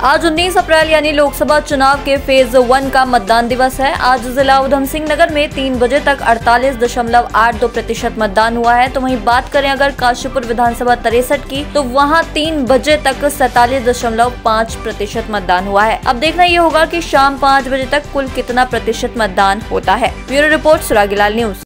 आज 19 अप्रैल यानी लोकसभा चुनाव के फेज 1 का मतदान दिवस है। आज जिला उधम सिंह नगर में 3 बजे तक 48.82% मतदान हुआ है। तो वहीं बात करें अगर काशीपुर विधानसभा 63 की, तो वहां 3 बजे तक 47.5% मतदान हुआ है। अब देखना ये होगा कि शाम 5 बजे तक कुल कितना प्रतिशत मतदान होता है। Bureau report Suragilal news.